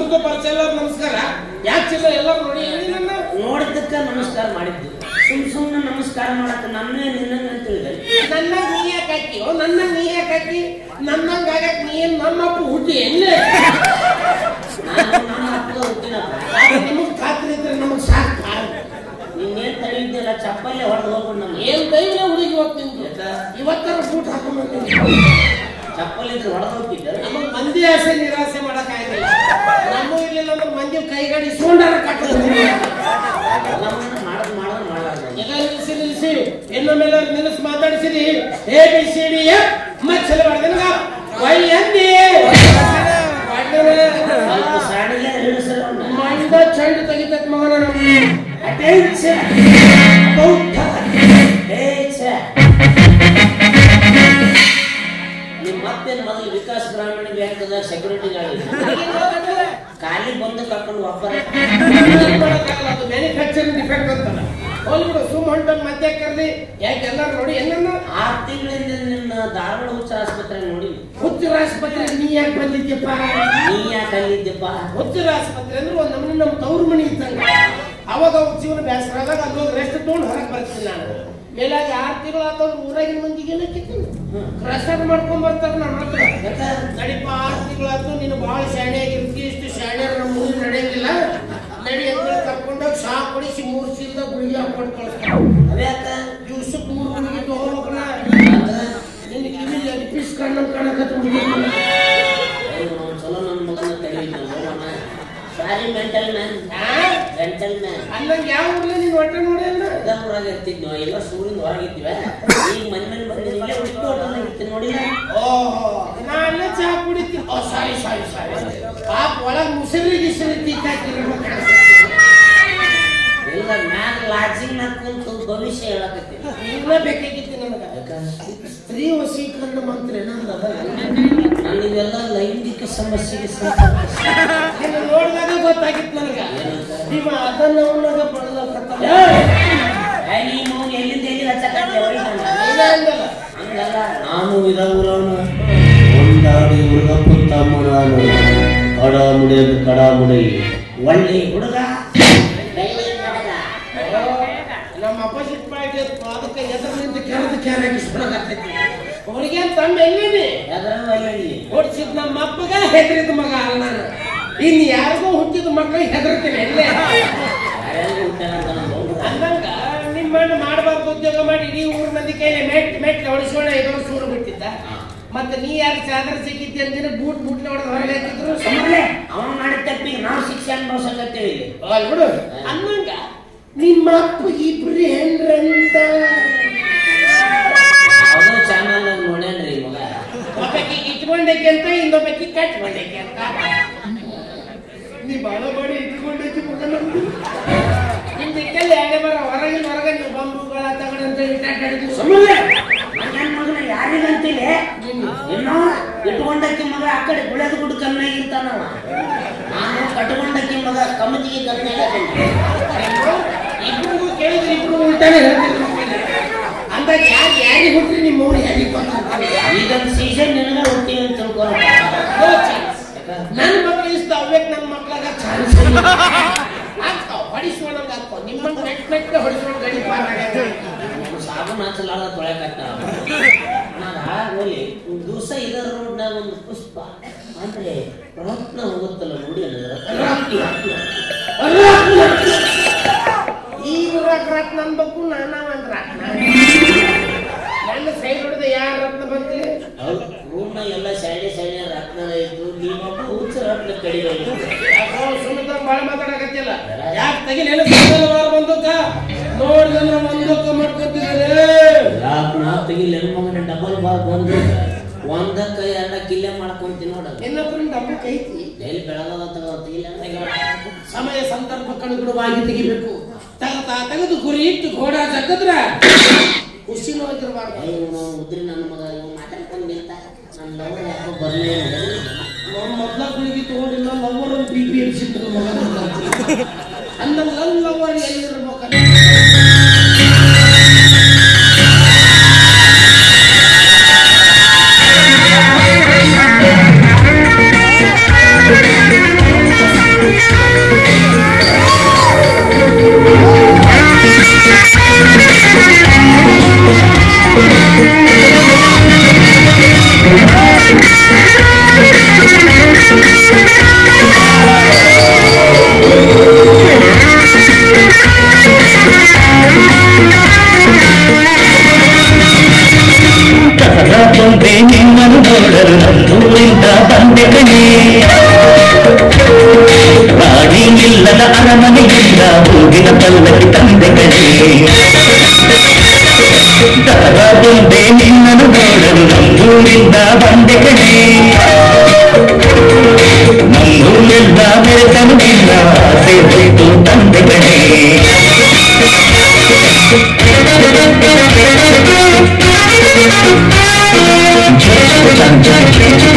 ಗುರುತು ಪರಿಚಯ ಎಲ್ಲರೂ ನಮಸ್ಕಾರ. ಯಾಕೆ ಚಿಲ್ಲ ಎಲ್ಲರೂ ನೋಡಿ ನೋಡಿದ್ದಕ್ಕ ನಮಸ್ಕಾರ ಮಾಡಿದ್ದು. ಸುಮ್ಮನೆ ನಮಸ್ಕಾರ ಮಾಡಕ್ಕ ನನ್ನೇ ನಿನ್ನಂಗ ಅಂತ ಹೇಳಿದೆ. ನನ್ನ ನೀ ಯಾಕೆ ಹಾಕಿಯೋ? ನನ್ನ ನೀ ಯಾಕೆ ಹಾಕಿ? ನನ್ನಂಗ ಆಗಕ್ಕೆ ನೀ ನಮ್ಮ ಅಪ್ಪ ಹುಟ್ಟಿ ಎಲ್ಲೇ? ನಮ್ಮ ಅಪ್ಪ ಹುಟ್ಟಿನಪ್ಪ. ನಿಮಗ್ ಖಾತ್ರಿ ಇದ್ರೆ ನಮಗ್ ಸಾಕು. ನೀನೇನ್ ತಳಿದ್ದಿಲ್ಲ ಚಪ್ಪಲ್ಲೇ ಹೊಡೆದು ಹೋಗ್ಬಿಟ್ಟು ನಮ್ಗೆ ಏನ್ ದೈವನೇ ಹುಡುಗಿ ಹೋಗ್ತೀನಿ. ಇವತ್ತರ ಬೂಟ್ ಹಾಕೊಂಡ್ಬರ್ತೀನಿ. ಚಪ್ಪಲ್ ಇದ್ರೆ ಹೊಡೆದು ಹೋಗ್ತಿದ್ದೆ. ನಮಗ್ ಮಂದಿ ಆಸೆ ನಿರಾಸೆ ಮಾಡಕ್ ಆಗಿಲ್ಲ. ನಮ್ಮ ಇರ್ಲಿಲ್ಲ ಅಂದ್ರೆ ಮಂದಿ ಕೈಗಾಡಿ ಸೋಂಡಾರ ಕಟ್ಟೋದು. ಎಲ್ಲ ನಿಲ್ಲಿಸಿ ಇನ್ನೊಮ್ಮೆಲ್ಲ ನಿಲ್ಲಿಸಿ ಮಾತಾಡಿಸಿರಿ. ABCD ಮಚ್ಚಲ ಮಾಡಿದ ವೈ ಅಂದಿ ಮಂದ ಚಂಡ್ ತೆಗಿತತ್ ಮಗನ. ನಿಮ್ ಮತ್ತೇನು ಮೊದಲು ವಿಕಾಸ್ ಗ್ರಾಮೀಣ ಬ್ಯಾಂಕ್ದ ಸೆಕ್ಯೂರಿಟಿ ಗಾರ್ಡ್ ಖಾಲಿ ಬಂದು ಕರ್ಕೊಂಡು ಒಬ್ಬರ ಮ್ಯಾನುಫ್ಯಾಕ್ಚರಿಂಗ್ ಡಿಫೆಕ್ಟ್ ಅಂತಲ್ಲ. ಹೋಲ್ಬಿಡು ಸುಮ್ ಹೊಂಟನ್ ಮಧ್ಯ ಕರ್ದಿ ಯಾಕೆ ಎಲ್ಲರೂ ನೋಡಿ ಏನನ್ನ 6 ತಿಂಗಳಿಂದ ನಿನ್ನ ಧಾರವಾಡ ಹುಚ್ಚ ಆಸ್ಪತ್ರೆ ನೋಡಿ. ಹುಚ್ಚರ ಆಸ್ಪತ್ರೆ ನೀ ಯಾಕೆ ಬಂದಿದ್ಯಪ್ಪ? ನೀ ಯಾಕೆ ಅಲ್ಲಿದ್ದಪ್ಪ? ಹುಚ್ಚರ ಆಸ್ಪತ್ರೆ ಅಂದ್ರೆ ಒಂದ್ ನಮ್ಮನೆ ನಮ್ಮ ತವ್ರ ಮನಿ ಇದ್ದಂಗ. ಅವಾಗ ಅವ್ರ ಜೀವನ ಬೇಸರ ಆದಾಗ ಅಲ್ಲೋಗಿ ರೆಸ್ಟ್ ತಗೊಂಡು ಹೊರಗೆ ಬರ್ತೀನಿ ನಾನು. ಮೇಲಾಗಿ 6 ತಿಂಗಳು ಆತವ್ರು ಊರಾಗಿನ ಮಂದಿಗೆ ಕ್ರಶರ್ ಮಾಡ್ಕೊಂಡ್ ಬರ್ತಾರ ನನ್ನ ಹತ್ರ. ನಡಿಪ 6 ತಿಂಗಳಾಯ್ತು ನೀನು ಬಹಳ ಶಾಣೆ ಆಗಿರ್ತಿ. ಇಷ್ಟು ಶಾಣೆ ನಮ್ಮ ಊರು ನಡೆಯಂಗಿಲ್ಲ. ನಡಿ ಅಂತ ಕರ್ಕೊಂಡೋಗಿ ಶಾ ಕೊಡಿಸಿ 3 ಚೀಲದ ಗುಳಿಗೆ ಹಾಕೊಂಡು ಕಳಿಸ್ತಾರೆ. ಅವ್ಯಾಕ ದಿವ್ಸಕ್ಕೆ 3 ಗುಳಿಗೆ ತಗೋಬೇಕಲ್ಲ. ನಿನ್ನ ಕಿವಿಲಿ ಅಡಿಪಿಸ್ ಕಣ್ಣನ್ನು ಕಾಣಕತ್ತ ಚಲೋ ನನ್ನ ಮಗನ ತಡೆಯಿಲ್ಲ. ಸಾರಿ ಮೆಂಟಲ್ ಮ್ಯಾನ್. ಅನ್ನಂಗೆ ಯಾವ ಊರ್ಲಿ ನೀನು ಹೊಟ್ಟೆ ನೋಡಿ ಅಲ್ಲ ಊರಾಗ ಇರ್ತಿದ್ನೋ ಎಲ್ಲ ಸೂರಿಂದ ಹೊರಗಿದ್ವಿ. ಈಗ ಮನೆ ಮೇಲೆ ಬಂದಿಲ್ಲ ಇರ್ತೀನಿ ನೋಡಿಲ್ಲ. ಓಹೋ ನಾ ಅಲ್ಲೇ ಚಹಾ ಕುಡಿತೀನಿ. ಓ ಸಾರಿ ಸಾರಿ ಸಾರಿ ಪಾಪ ಒಳಗೆ ಮುಸರಿ ತೀಕಾಕಿರ್ಬೇಕು. ಇಲ್ಲ ಮ್ಯಾಲ ಲಾಡ್ಜಿಂಗ್ ಕುಂತು ಭವಿಷ್ಯ ಹೇಳಕತ್ತೀನಿ. ಇಲ್ಲ ಬೇಕಾಗಿತ್ತು ನನಗೆ ಸ್ತ್ರೀ ವಶೀಕರಣ ಮಂತ್ರ ಏನಂದ ನನಗೆಲ್ಲ ಲೈಂಗಿಕ ಸಮಸ್ಯೆಗೆ ನೋಡಿದಾಗ ಗೊತ್ತಾಗಿತ್ತು ನನಗೆ. ನೀವು ಅದನ್ನ ಅವನಾಗ ಪಡೆದಕ್ಕ ನೀನು ಎಲ್ಲಿಂದ ಎಲ್ಲಿ ಹಚ್ಚಕತ್ತೆ ಹಂಗಲ್ಲ. ನಾನು ಇದವರವನು ಒಂದಾಡಿ ಹುಡುಗಪ್ಪ ತಮ್ಮನಾನು ಕಡಾಮುಡಿಯಲ್ಲಿ ಕಡಾಮುಡಿ ಒಳ್ಳೆ ಹುಡುಗ. ನಮ್ಮ ಅಪೋಸಿಟ್ ಪಾರ್ಟಿ ಅದಕ್ಕೆ ಎದುರಿನಿಂದ ಕೆರಗಿಸ್ಬಿಡಕತ್ತೈತಿ. ಅವ್ರಿಗೆ ತಂಡ ಎಲ್ಲಿದೆ ಹೊಡ್ಸಿದ್ ನಮ್ಮ ಅಪ್ಪಗ ಹೆದರಿದ ಮಗ ಅಲ್ಲ ನಾನು. ಇನ್ನು ಯಾರಿಗೂ ಹುಟ್ಟಿದ ಮಕ್ಕಳಿಗೆ ಹೆದರ್ತೀನಿ ಎಲ್ಲೇ. ಅಂದಂಗ ನಿಮ್ಮ ಮಾಡಬಾರ್ದು ಉದ್ಯೋಗ ಮಾಡಿ ಇಡೀ ಊರ್ ಮಂದಿ ಕೈಲಿ ಮೆಟ್ ಹೊಡಿಸೋಣ ಇದೊಂದು ಸೂರು ಬಿಟ್ಟಿದ್ದ. ಮತ್ತೆ ನೀ ಯಾರು ಚಾದರ ಸಿಕ್ಕಿದ್ದೆ ಅಂದಿನ ಬೂಟ್ ಹೊಡೆದು ಹೊರಗೆ ಹಾಕಿದ್ರು ಅವನು ಮಾಡಿದ ತಪ್ಪಿಗೆ ನಾವು ಶಿಕ್ಷೆ ಅನುಭವಿಸಕತ್ತೇವೆ ಬಿಡು. ಅಂದಂಗ ನಿಮ್ಮ ಅಪ್ಪ ಇಬ್ರು ಹೆಣ್ರಂತ ಅದು ಚಾನಲ್ ನೋಡೇನ್ರಿ ಮಗ. ಒಬ್ಬಕ್ಕೆ ಇಟ್ಕೊಂಡಕ್ಕೆ ಅಂತ ಇನ್ನೊಬ್ಬಕ್ಕೆ ಕಟ್ಕೊಂಡಕ್ಕೆ ಅಂತ. ನೀ ಬಾಳ ಬಾಡಿ ಇಟ್ಕೊಂಡಕ್ಕೆ ಮಗ ನಮ್ದು. ನಿಮ್ ದಿಕ್ಕಲ್ಲಿ ಯಾರೇ ಬರ ಹೊರಗೆ ನೀವು ಬಂಬುಗಳ ತಗೊಂಡಂತ ಇಟ್ಟಾಡಿದ್ರು ನನ್ನ ಮಗನ ಯಾರಿಗಂತಿಲ್ಲ ಇನ್ನೋ ಇಟ್ಕೊಂಡಕ್ಕೆ ಮಗ ಆ ಕಡೆ ಗುಳೆದ ಗುಡ್ ಕಮ್ಮಿಯಾಗಿರ್ತಾನವ. ನಾನು ಕಟ್ಕೊಂಡಕ್ಕೆ ಮಗ ಕಮ್ಮತಿಗೆ ಕಮ್ಮಿಯಾಗ ಇಬ್ರಿಗೂ ಕೇಳಿದ್ರೆ ಇಬ್ರು ಉಲ್ಟಾನೆ ಹೇಳ್ತಿದ್ರು. ಅಂದಾಗ ಯಾರಿಗೆ ಹುಟ್ಟ್ರಿ ನಿಮ್ಮ ಊರು ಯಾರಿಗೆ ಈಗೊಂದು ಸೀಸನ್ ನಿನಗ ಹುಟ್ಟಿ ಅಂತ ತಿಳ್ಕೊ. ನನ್ನ ಮಕ್ಳು ಇಷ್ಟ ಅವ್ಬೇಕು ನನ್ನ ಮಕ್ಳಾಗ ಚಾನ್ಸ್ ಹೊಡಿಸ್ಕೊಂಡಂಗ ಆಗ್ತವ. ನಿಮ್ಮನ್ನು ನೆಟ್ ಹೊಡಿಸ್ಕೊಂಡು ಗಡಿ ಸಾಬೂನು ಹಚ್ಚಲಾರ್ದ ತೊಳೆಕಟ್ಟ ಹೋಲಿ ದಿವಸ ಇದರ ರೋಡ್ನಾಗ ಒಂದು ಪುಷ್ಪ ಅಂದ್ರೆ ರತ್ನ ಹೋಗುತ್ತಲ್ಲ ನೋಡಿ ಈಗ ರತ್ನ ಅನ್ಬೇಕು. ನಾನು ಒಂದು ರತ್ನ ನನ್ನ ಸೈಡ್ ಹೊಡೆದ ಯಾರ ರತ್ನ ಬಂತಿ ರೂಮ್ನಾಗ ಎಲ್ಲ ಸೈಡೆ ಸೈಡೆ ರತ್ನ ಇದ್ದು ನೀವೊಬ್ಬ ಹುಚ್ಚ ರತ್ನ ಕಡಿಮೆ ಸುಮಿತ್ರ ಬಾಳ ಮಾತಾಡಕತ್ತಿಲ್ಲ. ಯಾಕೆ ತೆಗಿಲ ಬಂದಕ್ಕ ನೋಡಿದಂದ್ರ ಒಂದಕ್ಕ ಮಾಡ್ಕೊತಿದ್ದಾರೆ. ಯಾಕೆ ನಾ ತೆಗಿಲ್ಲ ಮಗನ ಡಬಲ್ ಬಾಲ್ ಬಂದು ಒಂದಕ್ಕ ಎರಡ ಕಿಲ್ಲೆ ಮಾಡ್ಕೊಂತೀನಿ ನೋಡ. ಇನ್ನೊಬ್ಬರ ಡಬ್ಬು ಕೈತಿ ಎಲ್ಲಿ ಬೆಳಗಾವ ತೆಗಿಲ್ಲ. ಸಮಯ ಸಂದರ್ಭಕ್ಕನುಗುಣವಾಗಿ ತೆಗಿಬೇಕು. ತೆಗೆದು ಗುರಿ ಇಟ್ಟು ಘೋಡ ಜಗದ್ರ ಖುಷಿನವಾಗಿರಬಾರ್ದು. ಉದ್ರಿ ನನ್ನ ಮಗ ಮಾತಾಡ್ಕೊಂಡು ನಿಂತ ನನ್ನ ಲವರ್ ಯಾಕೋ ಬರ್ಲೇ ಮೊದ್ಲ ಗುಳಿಗೆ ತಗೊಂಡಿಲ್ಲ ಲವರ್ BPM ಸಿಕ್ಕಿದ್ರು ಮಗ ಅಂದಂಗ ಲವರ್ ಎಲ್ಲಿರ್ಬೇಕಲ್ಲ. ಊರಿಂದ ಬಂದೆ ಕಣೆ ರಾಣಿ ಇಲ್ಲದ ಅರಮನೆಯಿಂದ ಹೂವಿನ ಪಲ್ಲಕ್ಕಿ ತಂದೆ ಕಣೆ ದಾರ ಬಂದೆ ನಿನ್ನನ್ನು ನೋಡಲು ನಮ್ಮೂರಿಂದ ಬಂದೆ ಕಣೆ ನಮ್ಮೂರೆಲ್ಲ ಬೆರೆತನು ನಿನ್ನ ಆಸೆ ಹೊತ್ತು ತಂದೆ ಕಣೆ Just